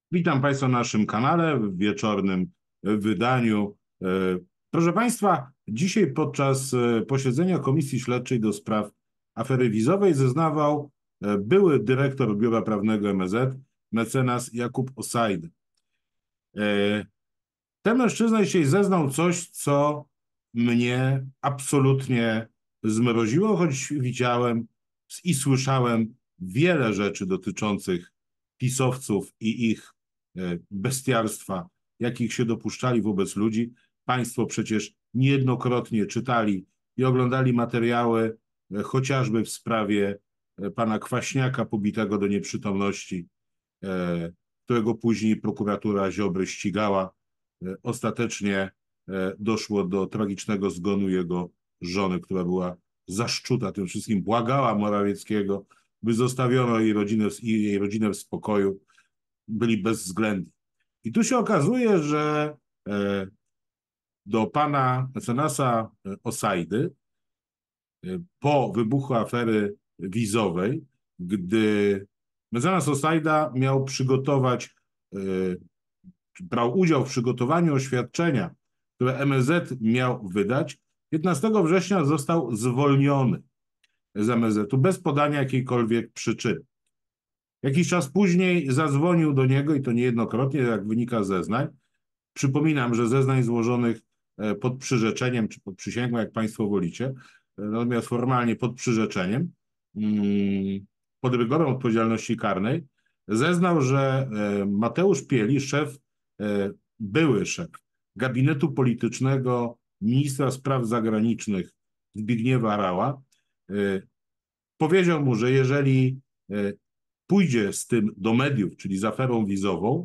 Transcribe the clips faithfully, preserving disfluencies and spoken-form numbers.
Witam Państwa na naszym kanale w wieczornym wydaniu. E, Proszę Państwa, dzisiaj podczas e, posiedzenia Komisji Śledczej do spraw afery wizowej zeznawał e, były dyrektor Biura Prawnego M S Z, mecenas Jakub Osajda. E, Ten mężczyzna dzisiaj zeznał coś, co mnie absolutnie zmroziło, choć widziałem i słyszałem wiele rzeczy dotyczących pisowców i ich e, bestialstwa, jakich się dopuszczali wobec ludzi. Państwo przecież niejednokrotnie czytali i oglądali materiały, e, chociażby w sprawie e, pana Kwaśniaka pobitego do nieprzytomności, e, którego później prokuratura Ziobry ścigała. E, Ostatecznie e, doszło do tragicznego zgonu jego żony, która była zaszczuta tym wszystkim, błagała Morawieckiego, by zostawiono jej rodzinę, jej rodzinę w spokoju, byli bezwzględni. I tu się okazuje, że e, do pana mecenasa Osajdy e, po wybuchu afery wizowej, gdy mecenas Osajda miał przygotować, e, brał udział w przygotowaniu oświadczenia, które M S Z miał wydać, piętnastego września został zwolniony z M S Z-u bez podania jakiejkolwiek przyczyny. Jakiś czas później zadzwonił do niego, i to niejednokrotnie, jak wynika z zeznań. Przypominam, że zeznań złożonych e, pod przyrzeczeniem, czy pod przysięgą, jak Państwo wolicie, e, natomiast formalnie pod przyrzeczeniem, mm, pod rygorem odpowiedzialności karnej, zeznał, że e, Mateusz Pieli, szef, e, były szef gabinetu politycznego ministra spraw zagranicznych Zbigniewa Raua, e, powiedział mu, że jeżeli e, pójdzie z tym do mediów, czyli z aferą wizową,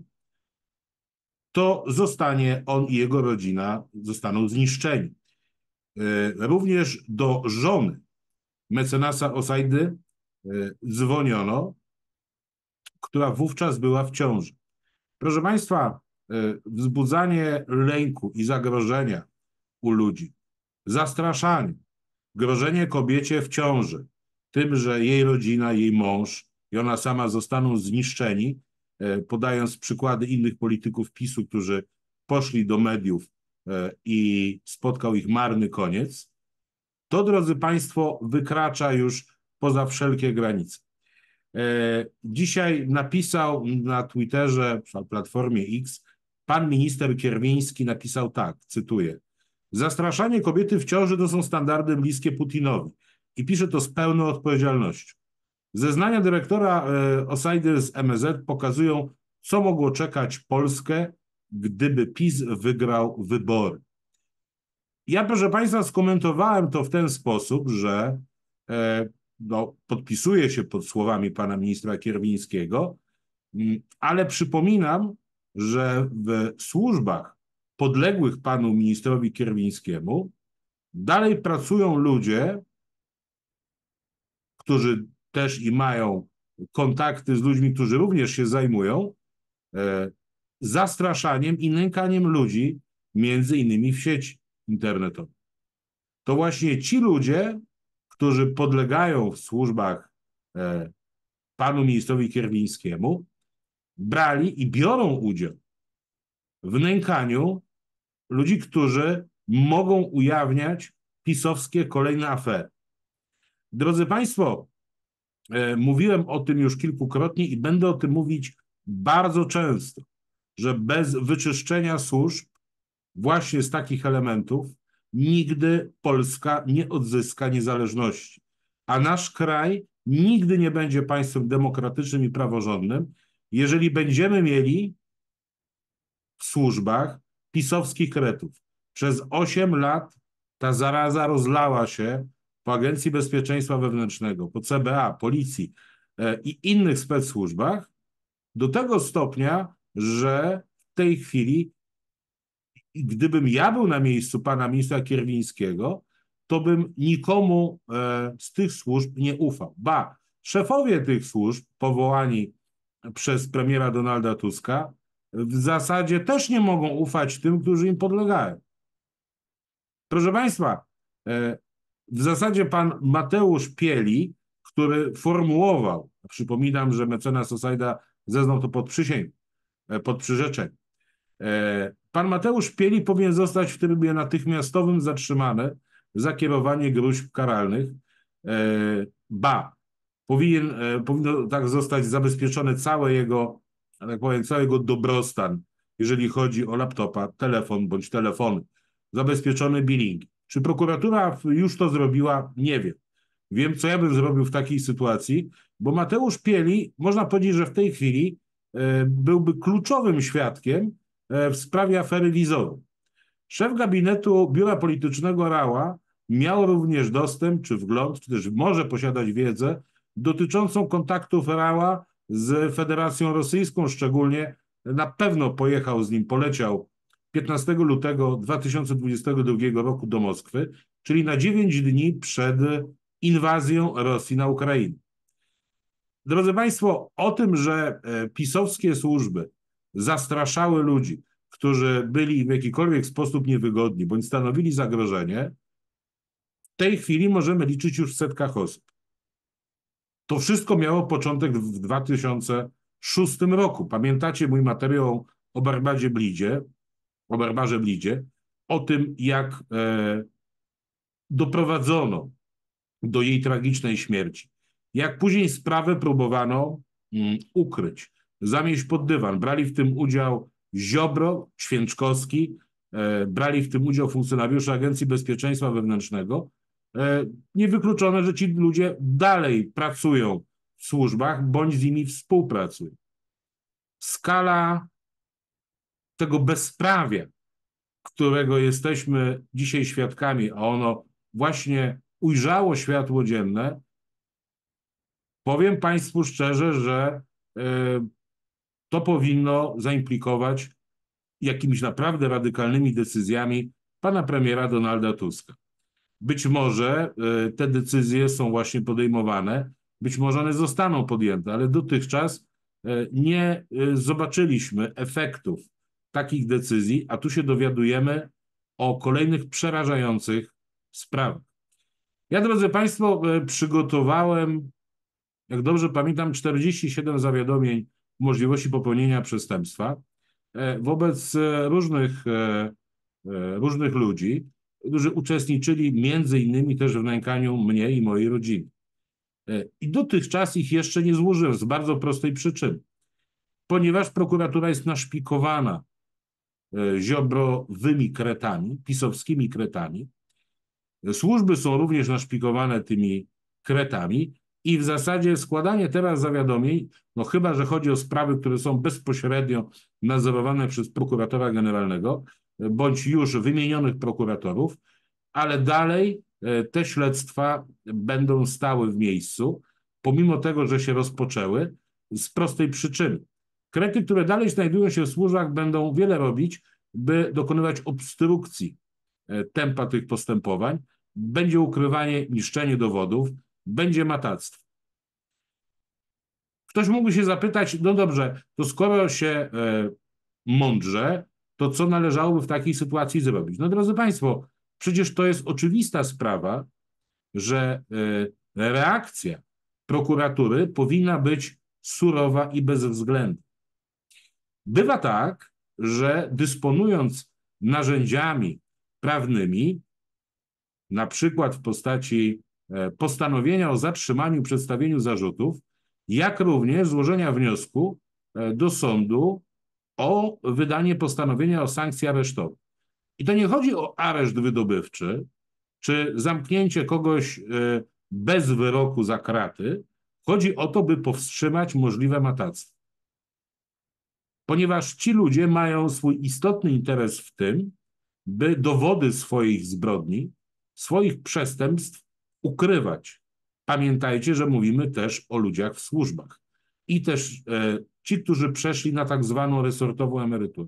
to zostanie on i jego rodzina zostaną zniszczeni. E, Również do żony mecenasa Osajdy e, dzwoniono, która wówczas była w ciąży. Proszę Państwa, e, wzbudzanie lęku i zagrożenia u ludzi, zastraszanie, grożenie kobiecie w ciąży tym, że jej rodzina, jej mąż i ona sama zostaną zniszczeni, e, podając przykłady innych polityków PiSu, którzy poszli do mediów e, i spotkał ich marny koniec, to, drodzy Państwo, wykracza już poza wszelkie granice. E, Dzisiaj napisał na Twitterze, na Platformie X, pan minister Kierwiński napisał tak, cytuję: zastraszanie kobiety w ciąży to są standardy bliskie Putinowi. I pisze to z pełną odpowiedzialnością. Zeznania dyrektora e, Osajdy z M S Z pokazują, co mogło czekać Polskę, gdyby PiS wygrał wybory. Ja, proszę Państwa, skomentowałem to w ten sposób, że e, no, podpisuję się pod słowami pana ministra Kierwińskiego, m, ale przypominam, że w służbach podległych panu ministrowi Kierwińskiemu dalej pracują ludzie, którzy też i mają kontakty z ludźmi, którzy również się zajmują e, zastraszaniem i nękaniem ludzi, między innymi w sieci internetowej. To właśnie ci ludzie, którzy podlegają w służbach e, panu ministrowi Kierwińskiemu, brali i biorą udział w nękaniu ludzi, którzy mogą ujawniać pisowskie kolejne afery. Drodzy Państwo, e, mówiłem o tym już kilkukrotnie i będę o tym mówić bardzo często, że bez wyczyszczenia służb właśnie z takich elementów nigdy Polska nie odzyska niezależności, a nasz kraj nigdy nie będzie państwem demokratycznym i praworządnym, jeżeli będziemy mieli w służbach pisowskich kretów. Przez osiem lat ta zaraza rozlała się po Agencji Bezpieczeństwa Wewnętrznego, po C B A, policji e, i innych specsłużbach do tego stopnia, że w tej chwili, gdybym ja był na miejscu pana ministra Kierwińskiego, to bym nikomu e, z tych służb nie ufał. Ba, szefowie tych służb powołani przez premiera Donalda Tuska w zasadzie też nie mogą ufać tym, którzy im podlegają. Proszę Państwa, e, w zasadzie pan Mateusz Pieli, który formułował, przypominam, że mecenas Osajda zeznał to pod przysięgą, pod przyrzeczeniem. Pan Mateusz Pieli powinien zostać w trybie natychmiastowym zatrzymany za kierowanie gróźb karalnych. Ba, powinien, powinno tak zostać zabezpieczone całe jego, tak powiem, cały jego dobrostan, jeżeli chodzi o laptopa, telefon bądź telefony. Zabezpieczone billingi. Czy prokuratura już to zrobiła? Nie wiem. Wiem, co ja bym zrobił w takiej sytuacji, bo Mateusz Pieli, można powiedzieć, że w tej chwili byłby kluczowym świadkiem w sprawie afery wizowej. Szef gabinetu biura politycznego Rała miał również dostęp, czy wgląd, czy też może posiadać wiedzę dotyczącą kontaktów Rała z Federacją Rosyjską, szczególnie na pewno pojechał z nim, poleciał piętnastego lutego dwa tysiące dwudziestego drugiego roku do Moskwy, czyli na dziewięć dni przed inwazją Rosji na Ukrainę. Drodzy Państwo, o tym, że pisowskie służby zastraszały ludzi, którzy byli w jakikolwiek sposób niewygodni bądź stanowili zagrożenie, w tej chwili możemy liczyć już w setkach osób. To wszystko miało początek w dwa tysiące szóstym roku. Pamiętacie mój materiał o Barbarze Blidzie, o Barbarze Blidzie, o tym, jak e, doprowadzono do jej tragicznej śmierci. Jak później sprawę próbowano mm, ukryć, zamieść pod dywan. Brali w tym udział Ziobro, Święczkowski, e, brali w tym udział funkcjonariusze Agencji Bezpieczeństwa Wewnętrznego. E, niewykluczone, że ci ludzie dalej pracują w służbach, bądź z nimi współpracują. Skala tego bezprawia, którego jesteśmy dzisiaj świadkami, a ono właśnie ujrzało światło dzienne, powiem Państwu szczerze, że y, to powinno zaimplikować jakimiś naprawdę radykalnymi decyzjami pana premiera Donalda Tuska. Być może y, te decyzje są właśnie podejmowane, być może one zostaną podjęte, ale dotychczas y, nie y, zobaczyliśmy efektów takich decyzji, a tu się dowiadujemy o kolejnych przerażających sprawach. Ja, drodzy Państwo, przygotowałem, jak dobrze pamiętam, czterdzieści siedem zawiadomień możliwości popełnienia przestępstwa wobec różnych, różnych ludzi, którzy uczestniczyli między innymi też w nękaniu mnie i mojej rodziny. I dotychczas ich jeszcze nie złożyłem z bardzo prostej przyczyny. Ponieważ prokuratura jest naszpikowana ziobrowymi kretami, pisowskimi kretami, służby są również naszpikowane tymi kretami i w zasadzie składanie teraz zawiadomień, no chyba że chodzi o sprawy, które są bezpośrednio nadzorowane przez prokuratora generalnego, bądź już wymienionych prokuratorów, ale dalej te śledztwa będą stały w miejscu, pomimo tego, że się rozpoczęły, z prostej przyczyny. Krety, które dalej znajdują się w służbach, będą wiele robić, by dokonywać obstrukcji tempa tych postępowań, będzie ukrywanie, niszczenie dowodów, będzie matactwo. Ktoś mógłby się zapytać, no dobrze, to skoro się e, mądrze, to co należałoby w takiej sytuacji zrobić? No drodzy Państwo, przecież to jest oczywista sprawa, że e, reakcja prokuratury powinna być surowa i bezwzględna. Bywa tak, że dysponując narzędziami prawnymi, na przykład w postaci postanowienia o zatrzymaniu i przedstawieniu zarzutów, jak również złożenia wniosku do sądu o wydanie postanowienia o sankcji aresztowej. I to nie chodzi o areszt wydobywczy, czy zamknięcie kogoś bez wyroku za kraty. Chodzi o to, by powstrzymać możliwe matactwo. Ponieważ ci ludzie mają swój istotny interes w tym, by dowody swoich zbrodni, swoich przestępstw ukrywać. Pamiętajcie, że mówimy też o ludziach w służbach. I też e, ci, którzy przeszli na tak zwaną resortową emeryturę.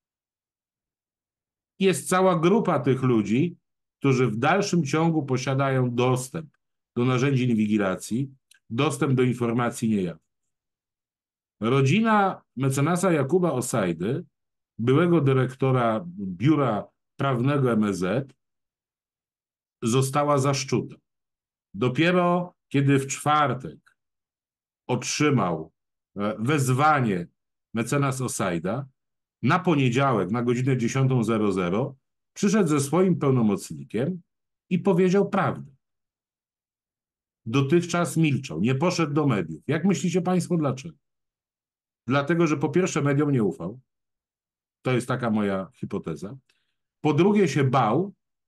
Jest cała grupa tych ludzi, którzy w dalszym ciągu posiadają dostęp do narzędzi inwigilacji, dostęp do informacji niejawnych. Rodzina mecenasa Jakuba Osajdy, byłego dyrektora biura prawnego M S Z, została zaszczuta. Dopiero kiedy w czwartek otrzymał wezwanie mecenas Osajda, na poniedziałek na godzinę dziesiątą przyszedł ze swoim pełnomocnikiem i powiedział prawdę. Dotychczas milczał, nie poszedł do mediów. Jak myślicie państwo, dlaczego? Dlatego, że po pierwsze mediom nie ufał. To jest taka moja hipoteza. Po drugie się bał,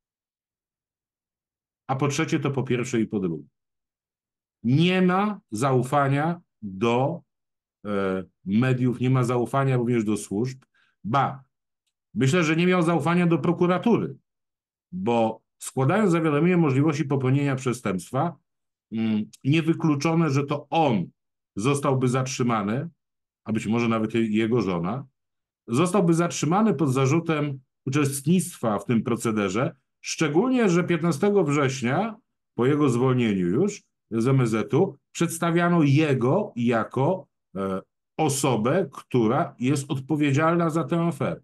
a po trzecie to po pierwsze i po drugie. Nie ma zaufania do e, mediów, nie ma zaufania również do służb. Ba, myślę, że nie miał zaufania do prokuratury, bo składając zawiadomienie o możliwości popełnienia przestępstwa, mm, niewykluczone, że to on zostałby zatrzymany, a być może nawet jego żona, zostałby zatrzymany pod zarzutem uczestnictwa w tym procederze, szczególnie, że piętnastego września, po jego zwolnieniu już z M S Z-u, przedstawiano jego jako e, osobę, która jest odpowiedzialna za tę aferę.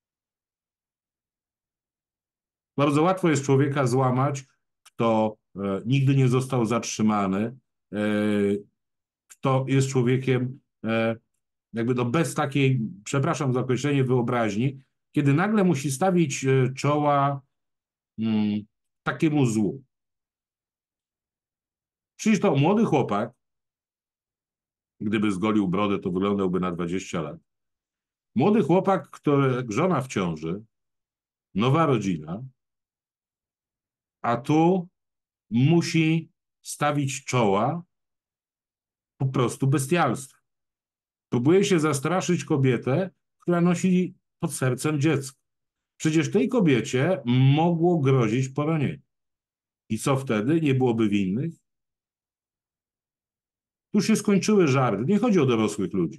Bardzo łatwo jest człowieka złamać, kto e, nigdy nie został zatrzymany, e, kto jest człowiekiem e, jakby no bez takiej, przepraszam za określenie, wyobraźni, kiedy nagle musi stawić e, czoła mm, takiemu złu. Przecież to młody chłopak, gdyby zgolił brodę, to wyglądałby na dwadzieścia lat. Młody chłopak, który żona w ciąży, nowa rodzina, a tu musi stawić czoła po prostu bestialstwu. Próbuje się zastraszyć kobietę, która nosi pod sercem dziecko. Przecież tej kobiecie mogło grozić poronienie. I co wtedy? Nie byłoby winnych? Tu się skończyły żarty. Nie chodzi o dorosłych ludzi.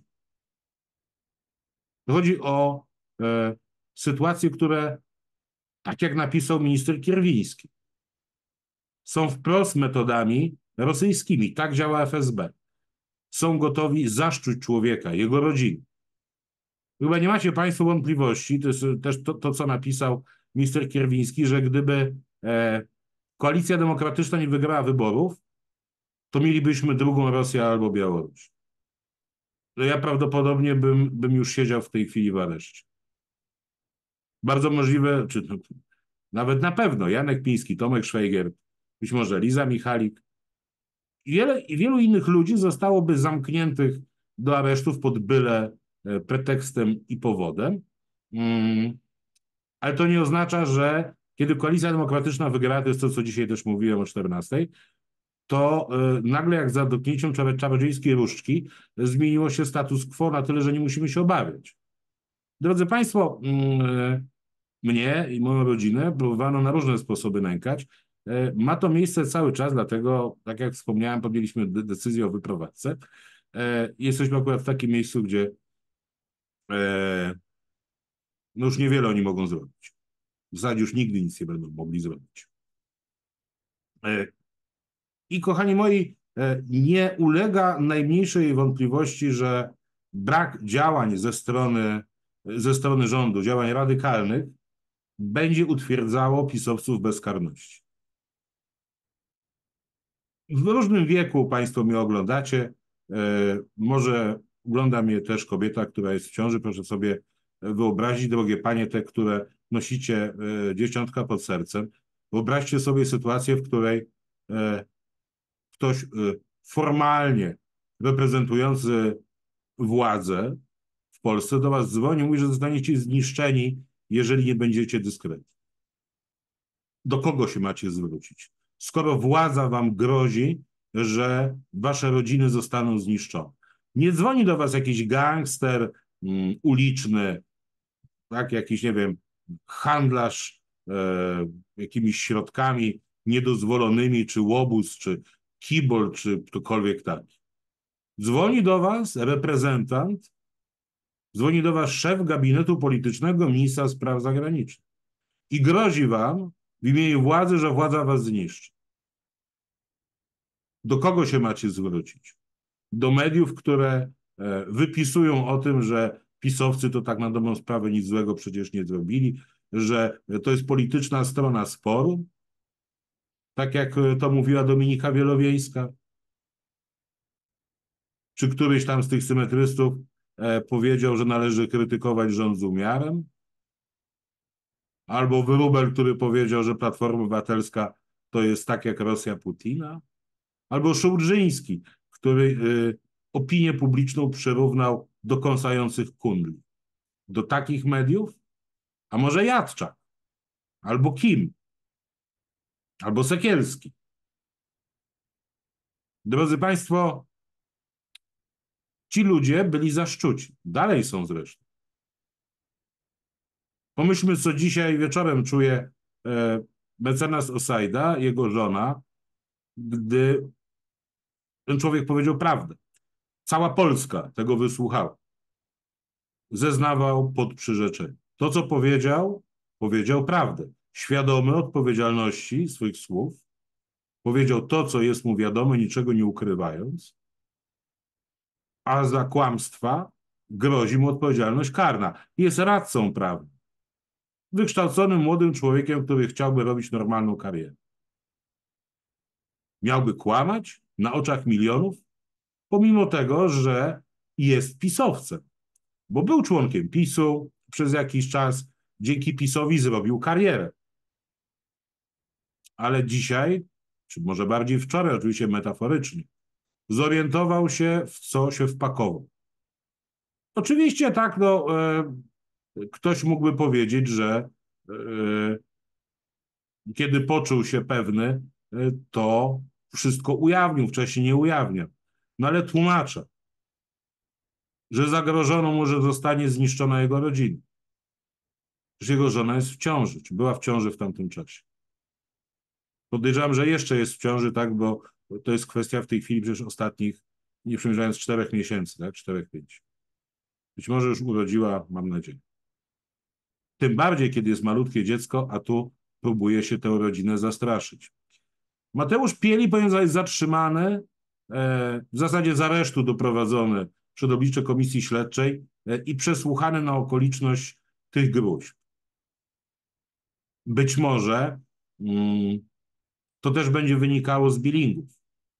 Chodzi o e, sytuacje, które, tak jak napisał minister Kierwiński, są wprost metodami rosyjskimi. Tak działa F S B. Są gotowi zaszczuć człowieka, jego rodziny. Chyba nie macie państwo wątpliwości, to jest też to, to co napisał minister Kierwiński, że gdyby e, Koalicja Demokratyczna nie wygrała wyborów, to mielibyśmy drugą Rosję albo Białoruś. To ja prawdopodobnie bym, bym już siedział w tej chwili w areszcie. Bardzo możliwe, czy no, nawet na pewno Janek Piński, Tomek Szwajger, być może Liza Michalik i wiele, i wielu innych ludzi zostałoby zamkniętych do aresztów pod byle pretekstem i powodem. Mm, ale to nie oznacza, że kiedy Koalicja Demokratyczna wygra, to jest to, co dzisiaj też mówiłem o czternastej, to y, nagle jak za dotknięciem czarodziejskiej różdżki zmieniło się status quo na tyle, że nie musimy się obawiać. Drodzy Państwo, y, mnie i moją rodzinę próbowano na różne sposoby nękać. Y, ma to miejsce cały czas, dlatego, tak jak wspomniałem, podjęliśmy de decyzję o wyprowadzce. Y, jesteśmy akurat w takim miejscu, gdzie y, no już niewiele oni mogą zrobić. W zasadzie już nigdy nic nie będą mogli zrobić. Y, I kochani moi, nie ulega najmniejszej wątpliwości, że brak działań ze strony, ze strony rządu, działań radykalnych, będzie utwierdzało pisowców w bezkarności. W różnym wieku Państwo mnie oglądacie. Może ogląda mnie też kobieta, która jest w ciąży. Proszę sobie wyobrazić, drogie panie, te, które nosicie dzieciątka pod sercem. Wyobraźcie sobie sytuację, w której ktoś formalnie reprezentujący władzę w Polsce do was dzwoni, mówi, że zostaniecie zniszczeni, jeżeli nie będziecie dyskretni. Do kogo się macie zwrócić? Skoro władza wam grozi, że wasze rodziny zostaną zniszczone. Nie dzwoni do was jakiś gangster um, uliczny, tak, jakiś, nie wiem, handlarz e, jakimiś środkami niedozwolonymi, czy łobuz, czy kibol, czy ktokolwiek taki. Dzwoni do was reprezentant, dzwoni do was szef gabinetu politycznego ministra spraw zagranicznych i grozi wam w imieniu władzy, że władza was zniszczy. Do kogo się macie zwrócić? Do mediów, które wypisują o tym, że pisowcy to tak na dobrą sprawę nic złego przecież nie zrobili, że to jest polityczna strona sporu, tak jak to mówiła Dominika Wielowiejska, czy któryś tam z tych symetrystów e, powiedział, że należy krytykować rząd z umiarem, albo Wróbel, który powiedział, że Platforma Obywatelska to jest tak jak Rosja Putina, albo Szułdrzyński, który y, opinię publiczną przyrównał do kąsających kundli. Do takich mediów? A może Jadczak, albo Kim, albo Sekielski. Drodzy Państwo, ci ludzie byli zaszczuci. Dalej są zresztą. Pomyślmy, co dzisiaj wieczorem czuje e, mecenas Osajda, jego żona, gdy ten człowiek powiedział prawdę. Cała Polska tego wysłuchała. Zeznawał pod przyrzeczeniem. To, co powiedział, powiedział prawdę. Świadomy odpowiedzialności swych słów, powiedział to, co jest mu wiadome, niczego nie ukrywając, a za kłamstwa grozi mu odpowiedzialność karna. Jest radcą prawnym. Wykształconym młodym człowiekiem, który chciałby robić normalną karierę. Miałby kłamać na oczach milionów, pomimo tego, że jest pisowcem, bo był członkiem PiSu przez jakiś czas, dzięki PiSowi zrobił karierę. Ale dzisiaj, czy może bardziej wczoraj, oczywiście metaforycznie, zorientował się, w co się wpakował. Oczywiście tak, no, e, ktoś mógłby powiedzieć, że e, kiedy poczuł się pewny, e, to wszystko ujawnił, wcześniej nie ujawniał. No ale tłumaczę, że zagrożono mu, że zostanie zniszczona jego rodzina. Że jego żona jest w ciąży, czy była w ciąży w tamtym czasie. Podejrzewam, że jeszcze jest w ciąży, tak, bo to jest kwestia w tej chwili przecież ostatnich, nie przymierzając czterech miesięcy, tak, czterech, pięć. Być może już urodziła, mam nadzieję. Tym bardziej, kiedy jest malutkie dziecko, a tu próbuje się tę rodzinę zastraszyć. Mateusz Pieli powinien zostać zatrzymany, e, w zasadzie z aresztu doprowadzony przed oblicze Komisji Śledczej e, i przesłuchany na okoliczność tych gruźb. Być może mm, to też będzie wynikało z billingów,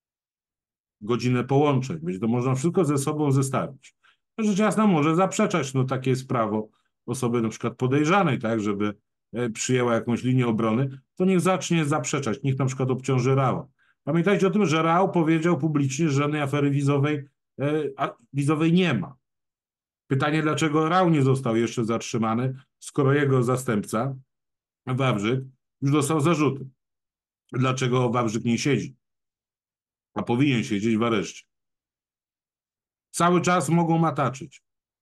godzinę połączeń, będzie to można wszystko ze sobą zestawić. Rzecz jasna może zaprzeczać, no takie jest prawo osoby na przykład podejrzanej, tak, żeby e, przyjęła jakąś linię obrony, to niech zacznie zaprzeczać, niech na przykład obciąży Rała. Pamiętajcie o tym, że Rał powiedział publicznie, że żadnej afery wizowej, e, a, wizowej nie ma. Pytanie, dlaczego Rał nie został jeszcze zatrzymany, skoro jego zastępca, Wawrzyk, już dostał zarzuty. Dlaczego Wawrzyk nie siedzi? A powinien siedzieć w areszcie. Cały czas mogą mataczyć.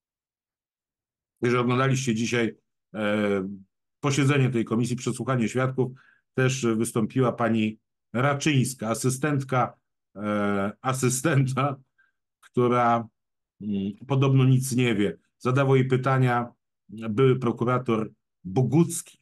Jeżeli oglądaliście dzisiaj e, posiedzenie tej komisji, przesłuchanie świadków, też wystąpiła pani Raczyńska, asystentka e, asystenta, która mm, podobno nic nie wie. Zadawał jej pytania były prokurator Bogucki,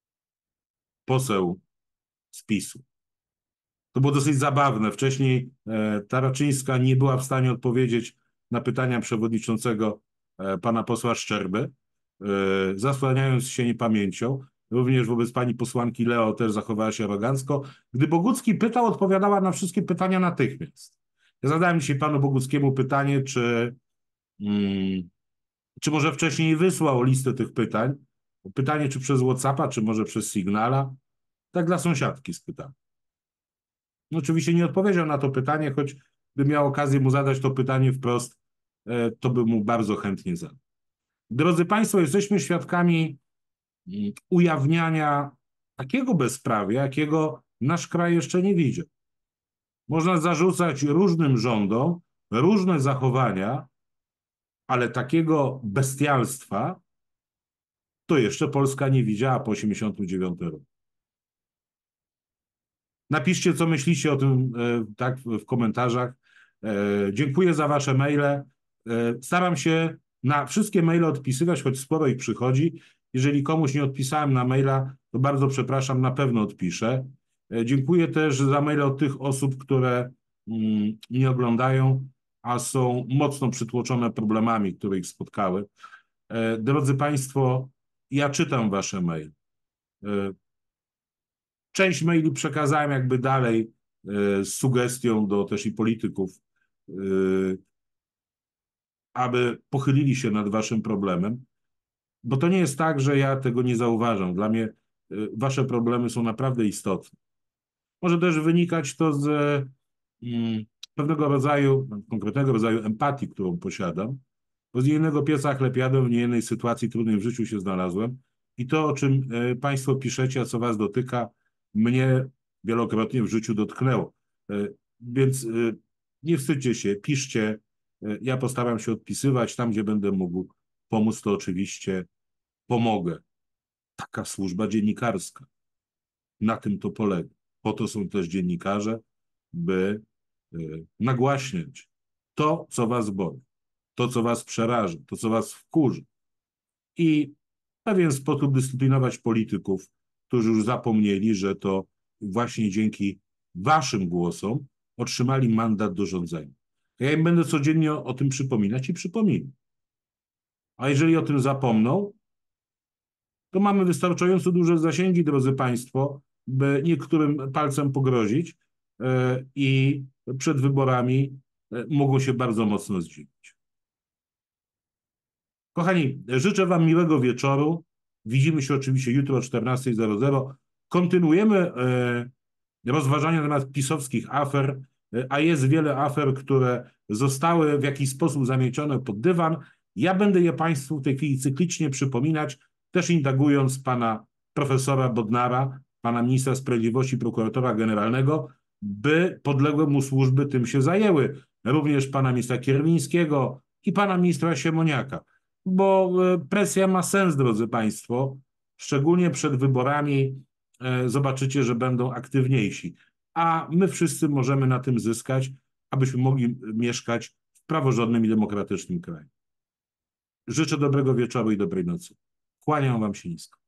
poseł z PiSu. To było dosyć zabawne. Wcześniej e, ta Raczyńska nie była w stanie odpowiedzieć na pytania przewodniczącego e, pana posła Szczerby, e, zasłaniając się niepamięcią. Również wobec pani posłanki Leo też zachowała się arogancko. Gdy Bogucki pytał, odpowiadała na wszystkie pytania natychmiast. Ja zadałem dzisiaj panu Boguckiemu pytanie, czy, mm, czy może wcześniej wysłał listę tych pytań. Pytanie, czy przez WhatsAppa, czy może przez Signala. Tak dla sąsiadki spytałem. No, oczywiście nie odpowiedział na to pytanie, choć by miał okazję mu zadać to pytanie wprost, e, to by mu bardzo chętnie zadał. Drodzy Państwo, jesteśmy świadkami mm, ujawniania takiego bezprawia, jakiego nasz kraj jeszcze nie widział. Można zarzucać różnym rządom różne zachowania, ale takiego bestialstwa to jeszcze Polska nie widziała po osiemdziesiątym dziewiątym roku. Napiszcie, co myślicie o tym e, tak, w komentarzach. E, dziękuję za wasze maile. E, staram się na wszystkie maile odpisywać, choć sporo ich przychodzi. Jeżeli komuś nie odpisałem na maila, to bardzo przepraszam, na pewno odpiszę. E, dziękuję też za maile od tych osób, które mm, nie oglądają, a są mocno przytłoczone problemami, które ich spotkały. E, drodzy Państwo, ja czytam wasze maile. E, Część maili przekazałem jakby dalej e, z sugestią do też i polityków, e, aby pochylili się nad waszym problemem, bo to nie jest tak, że ja tego nie zauważam. Dla mnie y, wasze problemy są naprawdę istotne. Może też wynikać to z mm, pewnego rodzaju, konkretnego rodzaju empatii, którą posiadam, bo z niejednego pieca chleb jadłem, w niejednej sytuacji trudnej w życiu się znalazłem i to, o czym e, państwo piszecie, a co was dotyka, mnie wielokrotnie w życiu dotknęło. E, Więc e, nie wstydźcie się, piszcie. E, Ja postaram się odpisywać tam, gdzie będę mógł pomóc, to oczywiście pomogę. Taka służba dziennikarska. Na tym to polega. Po to są też dziennikarze, by y, nagłaśniać to, co was boli, to, co was przeraża, to, co was wkurzy i w pewien sposób dyscyplinować polityków, którzy już zapomnieli, że to właśnie dzięki waszym głosom otrzymali mandat do rządzenia. Ja im będę codziennie o, o tym przypominać i przypominam. A jeżeli o tym zapomną, to mamy wystarczająco duże zasięgi, drodzy Państwo, by niektórym palcem pogrozić e, i przed wyborami e, mogło się bardzo mocno zdziwić. Kochani, życzę Wam miłego wieczoru. Widzimy się oczywiście jutro o czternasta zero zero. Kontynuujemy e, rozważania na temat pisowskich afer, e, a jest wiele afer, które zostały w jakiś sposób zamiecione pod dywan. Ja będę je Państwu w tej chwili cyklicznie przypominać, też indagując pana profesora Bodnara, pana ministra sprawiedliwości, prokuratora generalnego, by podległe mu służby tym się zajęły. Również pana ministra Kierwińskiego i pana ministra Siemoniaka. Bo e, presja ma sens, drodzy Państwo, szczególnie przed wyborami e, zobaczycie, że będą aktywniejsi. A my wszyscy możemy na tym zyskać, abyśmy mogli mieszkać w praworządnym i demokratycznym kraju. Życzę dobrego wieczoru i dobrej nocy. Kłaniam Wam się nisko.